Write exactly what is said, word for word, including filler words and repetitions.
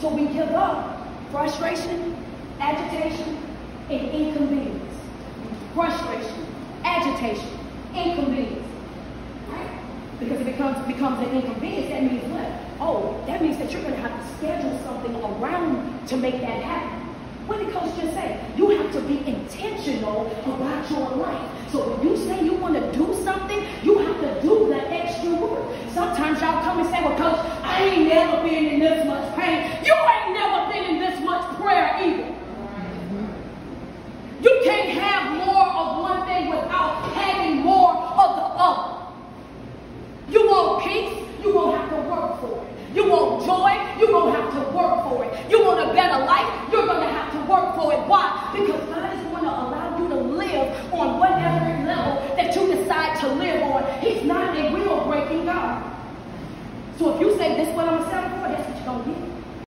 So we give up frustration, agitation, and inconvenience. Frustration, agitation, inconvenience. Right? Because it becomes, becomes an inconvenience, that means what? Oh, that means that you're going to have to schedule something around to make that happen. What did Coach just say? You have to be intentional about your life. So when you say you want to do something, you have to do the extra work. Sometimes y'all come and say, well, Coach, I ain't never been in this much pain. You ain't never been in this much prayer either. You can't have more of one thing without having more of the other. You want peace, you're going to have to work for it. You want joy, you're going to have to work for it. You want a better life, you're going to have to work for it. Why? Because God is going to allow you to live on whatever level that you decide to live on. He's not a wheel-breaking God. So if you say, this is what I'm going to settle for, that's what you're going to get.